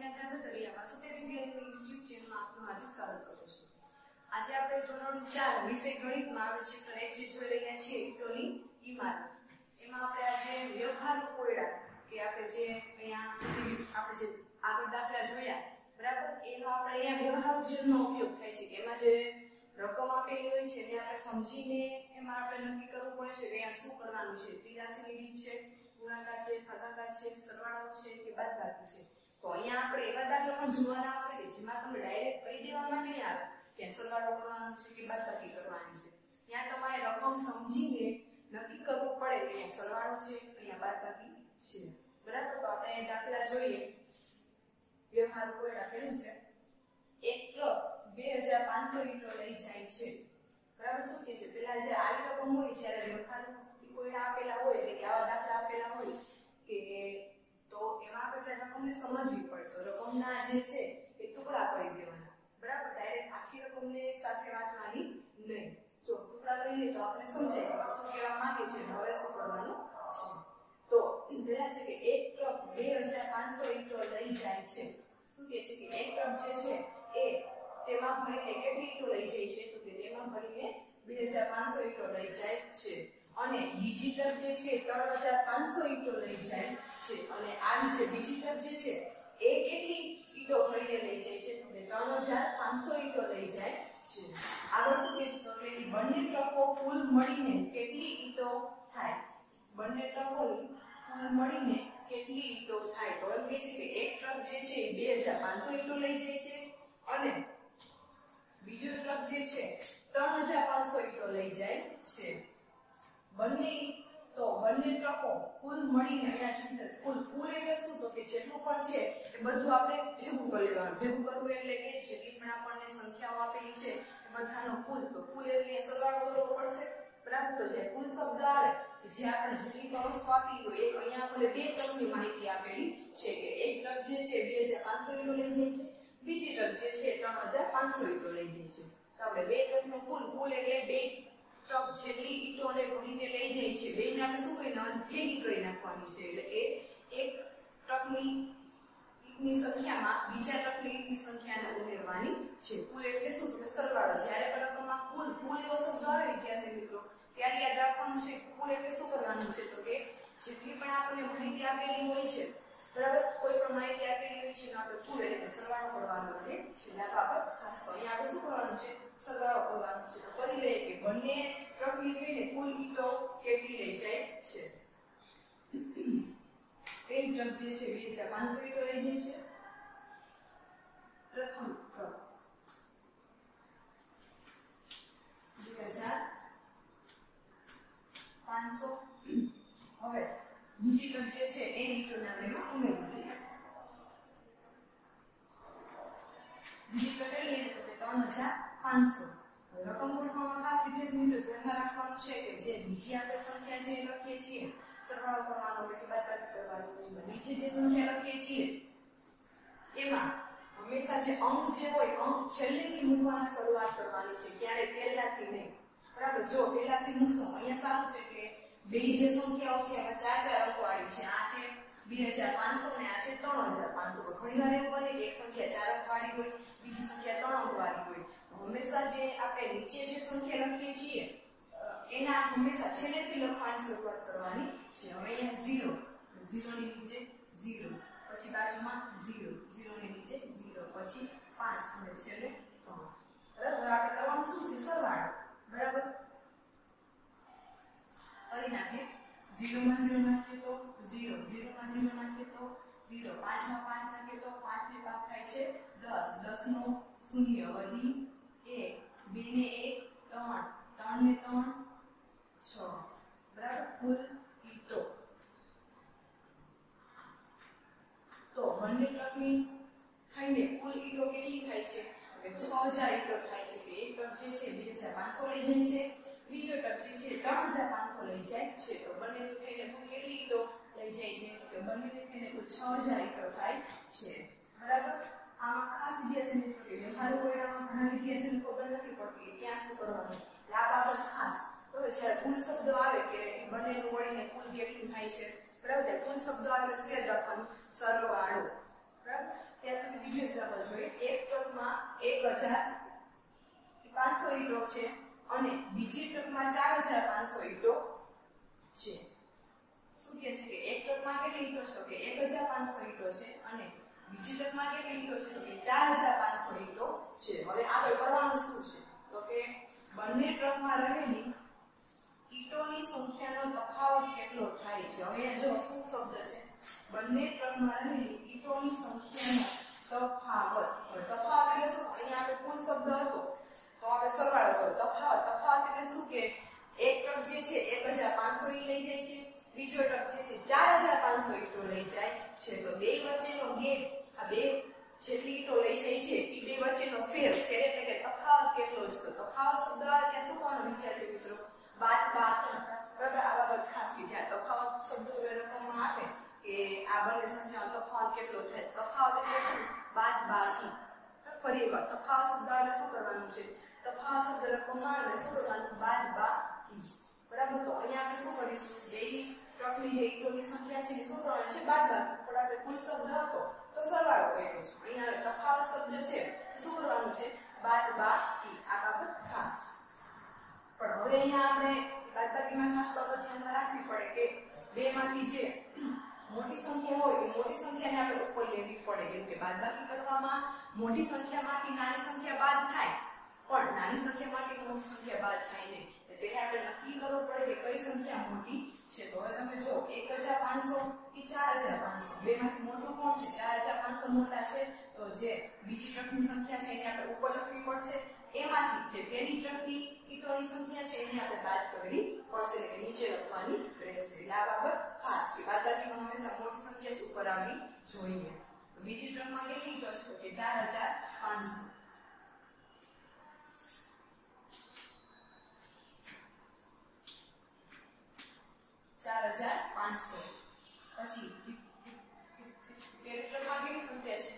YouTube ચેનલમાં આપનું હાર્દિક સ્વાગત કરું છું। આજે આપણે ધોરણ 4 વિષય ગણિતમાં આપણે ચેપ્ટર 1 જે જોઈ રહ્યા છીએ ઈટોની ઇમારત, એમાં આપણે આજે વ્યવહારુ કોયડા કે આપણે જે અહીંયા આપણે જે આગળ દાખલા જોયા બરાબર, એનો આપણે અહીંયા વ્યવહારુ ચલનો ઉપયોગ થાય છે કે એમાં જે રકમ આપેલી હોય છે એને આપણે સમજીને એમાં આપણે નક્કી કરવું પડે છે કે અહીંયા શું કરવાનું છે, ત્રિરાશીની રીત છે, ગુણાકાર છે, ભાગાકાર છે, સરવાળો છે કે બાદબાકી છે। તો અહીંયા આપણે એવા દાખલા પણ જોવાના આવશે કે જેમાં તમને ડાયરેક્ટ કહી દેવામાં નહીં આવે કે સરવાળો કરવાનો છે કે બાદબાકી કરવાની છે। ત્યાં તમારે રકમ સમજીને નક્કી કરવું પડે કે અહીંયા સરવાળો છે, અહીંયા બાદબાકી છે બરાબર। તો આપણે દાખલા જોઈએ। વ્યવહારુ કોયડા કેવું છે, એક ટ્રક 2500 ઈંટો લઈ જાય છે બરાબર। શું કહે છે, પેલા જે આ રકમ હોય જ્યારે વ્યવહારુ કોયડા આપેલા હોય એટલે કે આવા દાખલા આપેલા હોય કે તો એમાં આપણે રકમને સમજવી પડે। તો રકમના જે છે એ ટુકડા કરી દેવાના બરાબર, ડાયરેક્ટ આખી રકમને સાથે વાંચવાની નહીં। જો ટુકડા કરીએ તો આપણે સમજાય કે શું કહેવા માંગે છે, હવે શું કરવાનું છે। તો પેલા છે કે એક ટ્રક 2500 ઈંટો લઈ જાય છે। શું કહે છે કે એક ટ્રક જે છે એ તેમાં ભરીને કેટલી ઈંટો લઈ જાય છે, તો કે તેમાં ભરીને 2500 ઈંટો લઈ જાય છે। અને બીજી ટ્રક જે છે 3500 ઈંટો લઈ જાય છે। અને આ જે બીજી ટ્રક જે છે એ કેટલી ઈંટો ભરીને લઈ જાય છે, તો કે 3500 ઈંટો લઈ જાય છે। આગળ શું કહે છે, તો કે બંને ટ્રકો કુલ મળીને કેટલી ઈંટો થાય, બંને ટ્રકોની કુલ મળીને કેટલી ઈંટો થાય। તો એમ કહે છે કે એક ટ્રક જે છે 2500 ઈંટો લઈ જાય છે અને બીજો ટ્રક જે છે 3500 ઈંટો લઈ જાય છે। બંને ટ્રકો કુલ મળીને અહીંયા કુલ એટલે શું, તો કે જેટલું પણ છે એ બધું આપણે ભેગું કરી લેવાનું। ભેગું કરવું એટલે કે જેટલી પણ આપણને સંખ્યાઓ આપેલી છે એ બધાનો કુલ, તો કુલ એટલે સરવાળો કરવો પડશે બરાબર। તો જે કુલ શબ્દ આવે જે આપણે જેટલી પણ વસ્તુ આપેલી હોય, એક અહીંયા આપણે બે ટ્રકની માહિતી આપેલી છે કે એક ટ્રક જે છે 2500 ઈંટો લઈ જાય છે, બીજી ટ્રક જે છે 3500 ઈંટો લઈ જાય છે। તો આપણે બે ટ્રકનો કુલ એટલે બે ટ્રક જેટલી ઈંટોને ભરીને લઈ જાય છે બેને આપણે શું કરી નાખવાનું, ભેગી કરી નાખવાની છે। એટલે કે એક ટ્રકની ઈંટની સંખ્યામાં બીજા ટ્રકની ઈંટની સંખ્યાને ઉમેરવાની છે। કુલ એટલે શું, તો સરવાળો। જ્યારે પણ રકમમાં કુલ એવો શબ્દ આવે વિદ્યાર્થી મિત્રો ત્યારે યાદ રાખવાનું છે કુલ એટલે શું કરવાનું છે, તો કે જેટલી પણ આપણને માહિતી આપેલી હોય છે બરાબર, કોઈ પણ માહિતી આપેલી હોય છે તો આપણે કુલ એટલે સરવાળો કરવાનો રહે છે। બરાબર, ખાસ તો અહીંયા આપણે શું કરવાનું છે, સરવાળો કરવાનો છે। તો કરી લઈએ કે બંને ટ્રકની થઈને કુલ ઈંટો કેટલી લઈ જાય છે। એક ટ્રક જે છે 2500 ઈંટો લઈ જાય છે, પ્રથમ ટ્રક 2500। હવે બીજી ટ્રક જે છે એ ઈંટોને આપણે એમાં ઉમેરવી। બીજી ટ્રક એટલે કે 3500। રકમ ગોઠવવામાં ખાસ વિદ્યાર્થી મિત્રો ધ્યાનમાં રાખવાનું છે કે જે બીજી આપણે સંખ્યા જે લખીએ છીએ સરવાળો કરવાનો હોય કે બાદબાકી કરવાનો હોય, નીચે જે સંખ્યા લખીએ છીએ એમાં હંમેશા જે અંક જે હોય અંક છેલ્લેથી મૂકવાની શરૂઆત કરવાની છે, ક્યારે પહેલાથી નહીં બરાબર। જો પહેલાથી મૂકશો, અહીંયા સારું છે કે બે જે સંખ્યાઓ છે એમાં 4 અંકો વાળી છે, આ છે 2500 ને આ છે 3500। ઘણી વાર એવું બને કે એક સંખ્યા 4 અંક વાળી હોય, બીજી સંખ્યા 3 અંક વાળી હોય। હંમેશા જે આપણે નીચે જે સંખ્યા લખીએ છીએ એના હંમેશા છેલ્લેથી લખવાની શરૂઆત કરવાની છે। હવે અહીંયા 0 ની નીચે 0, પછી બાજુમાં 0 ની નીચે 0, પછી 5 અને છેલ્લે 3 બરાબર। આપણે કરવાનું શું છે, સરવાળો બરાબર કરી નાખીએ। 0 માં 0 નાખીએ તો 0, 0 માં 0 નાખીએ તો 0, 5 માં 5 નાખીએ તો 5 ને 5 થાય છે 10, 10 નો 0 વધી 1, 2 ને 1 3, 3 ને 3 6 બરાબર। કુલ ઈંટો તો બંને ટ્રકની થઈને કુલ ઈંટો કેટલી થાય છે, કે 6000 ઈંટો થાય છે। કે એક ટ્રક જે છે 2500 લઈ જાય છે, બીજો ટ્રક જે છે 3500 લઈ જાય છે। તો બંનેની થઈને કુલ કેટલી ઈંટો લઈ જાય છે, તો કે બંનેની થઈને કુલ 6000 ઈંટો થાય છે બરાબર। આમાં ખાસ વિદ્યાર્થી મિત્રો કે વ્યવહારુ કોયડામાં ઘણા વિદ્યાર્થીઓને ખબર નથી પડતી કે ક્યાં શું કરવાનું, આ બાબત ખાસ બરાબર। જ્યારે કુલ શબ્દ આવે કે બંનેનું મળીને કુલ કેટલું થાય છે બરાબર, કુલ શબ્દ આવે શું યાદ રાખવાનું, સરવાળો બરાબર। ત્યાર 1500 ઈંટો છે અને બીજી ટ્રકમાં 4500 ઈંટો છે. શું કહે છે કે એક ટ્રકમાં કેટલી ઈંટો છે કે 1500 ઈંટો છે અને બીજી ટ્રકમાં કેટલી ઈંટો છે તો કે 4500 ઈંટો છે. હવે આગળ કરવાનું શું છે તો કે બંને ટ્રકમાં રહેલી ઈંટોની સંખ્યાનો તફાવત કેટલો થાય છે. હવે જો શું શબ્દ છે બંને ટ્રકમાં રહેલી ઈંટોની સંખ્યાનો તફાવત. તફાવત એટલે શું અહીંયા આપણે કુલ શબ્દ હતો તો આપણે સરવાળો કર્યો. તફાવત એટલે શું કે એક ટ્રક જે છે 1500 ઈંટ લઈ જાય છે, બીજો ટ્રક જે છે 4500 ઈંટો લઈ જાય છે. તો બે વચ્ચેનો ગેપ આ બે જેટલી ઈંટો લઈ જાય છે એ બે વચ્ચેનો ફેર એટલે કે તફાવત કેટલો છે. તો તફાવત શબ્દ કે શું કરવાનો વિદ્યાર્થી મિત્રો બાદબાકી. બરાબર આ બાબત ખાસ વિચાર. તફાવત શબ્દ રકમમાં આપે કે આ બંને સંખ્યાનો તફાવત કેટલો થાય. તફાવત એટલે શું બાદબાકી. ફરી એકવાર તફાવત શબ્દ એટલે શું કરવાનું છે તફાવત શબ્દ રકમમાં આવે શું કરવાનું બાદબાકી. બરાબર તો અહીંયા આપણે શું કરીશું બે ટ્રકની જે ઈંટોની સંખ્યા છે એ શું કરવાનું છે બાદબાકી. પણ આપણે કુલ શબ્દ હતો તો સરવાળો કર્યો છે. અહીંયા તફાવત શબ્દ છે શું કરવાનું છે બાદબાકી. આ બાબત ખાસ. પણ હવે અહીંયા આપણે બાદબાકીમાં ખાસ બાબત ધ્યાનમાં રાખવી પડે કે બે માંથી જે મોટી સંખ્યા હોય એ મોટી સંખ્યાને આપણે ઉપર લેવી પડે. કેમ કે બાદબાકી કરવામાં મોટી સંખ્યામાંથી નાની સંખ્યા બાદ થાય પણ નાની સંખ્યામાંથી મોટી સંખ્યા બાદ થાય નહીં. એટલે આપણે નક્કી કરવું પડે કે કઈ સંખ્યા મોટી છે. તો હવે તમે જો 1500 કે 4500 બેમાંથી મોટું કોણ છે 4500 મોટા છે. તો જે બીજી ટ્રકની સંખ્યા છે એને આપણે ઉપર લખવી પડશે. એમાંથી જે પહેલી ટ્રકની ઈંટોની સંખ્યા છે એને આપણે બાદ કરવી પડશે એટલે નીચે લખવાની રહેશે. એટલે આ બાબત ખાસ કે બાદબાકીમાં હંમેશા મોટી સંખ્યા જ ઉપર આવવી જોઈએ. તો બીજી ટ્રકમાં કેટલી ઈંટો છે તો કે 4500. પછી પહેલી ટ્રકમાં કેટલી સંખ્યા છે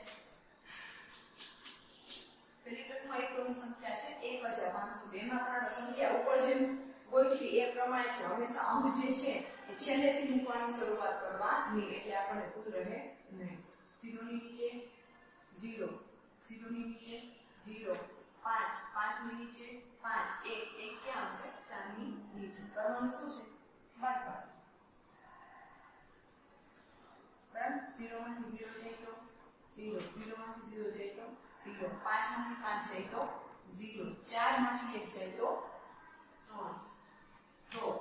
પહેલી ટ્રકમાં ઈંટોની સંખ્યા છે 1500. એમાં પણ સંખ્યા ઉપર જેમ ગોઠવી એ પ્રમાણે છે. હંમેશા અંક જે છે એ છેલ્લેથી મૂકવાની શરૂઆત કરવાની એટલે આપણને ભૂલ રહે નહીં. 0 ની નીચે 0, 0 ની નીચે 0, 5, 5 ની નીચે 5, 1, 1 ક્યાં હશે 4 ની નીચે. કરવાનું શું છે બાદબાકી. બરાબર 0 માંથી 0 જાય તો 0, 0 માંથી 0 જાય તો 0, 5 માંથી 5 જાય તો 0, 4 માંથી 1 જાય તો 3. તો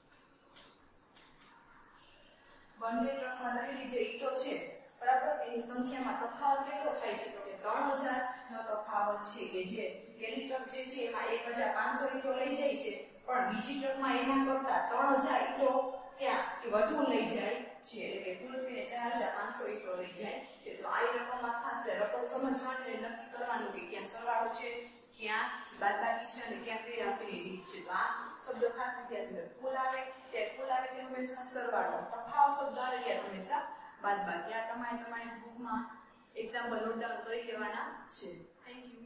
બંને ટ્રકમાં રહેલી જે ઈંટો છે બરાબર એની સંખ્યામાં તફાવત કેટલો થાય છે તો કે 3000 નો તફાવત છે. કે જે પહેલી ટ્રક જે છે એમાં 1500 ઈંટો લઈ જાય છે પણ બીજી ટ્રકમાં એના કરતા 3000 ઈંટો ક્યાં એ વધુ લઈ જાય છે. એટલે કે કુલ થઈને 4500 ઈંટો લઈ જાય છે. તો આ રકમમાં ખાસ રકમ સમજવાની અને નક્કી કરવાનું કે ક્યાં સરવાળો છે ક્યાં બાદબાકી છે અને ક્યાં ફેરફારની રીત છે. તો આ શબ્દ ખાસ વિદ્યાર્થી કુલ આવે તે હંમેશા સરવાળો. તફાવત શબ્દ આવે ત્યારે હંમેશા બાદબાકી. આ તમારી બુકમાં એક્ઝામ્પલ નોટ ડાઉન કરી લેવાના છે. Thank you.